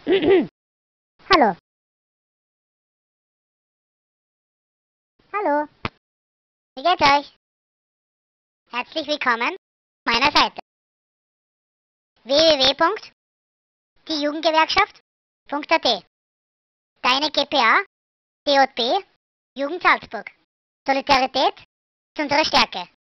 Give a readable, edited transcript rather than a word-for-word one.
Hallo. Hallo. Wie geht's euch? Herzlich willkommen auf meiner Seite. www.diejugendgewerkschaft.at. Deine GPA, DJB, Jugend Salzburg. Solidarität ist unsere Stärke.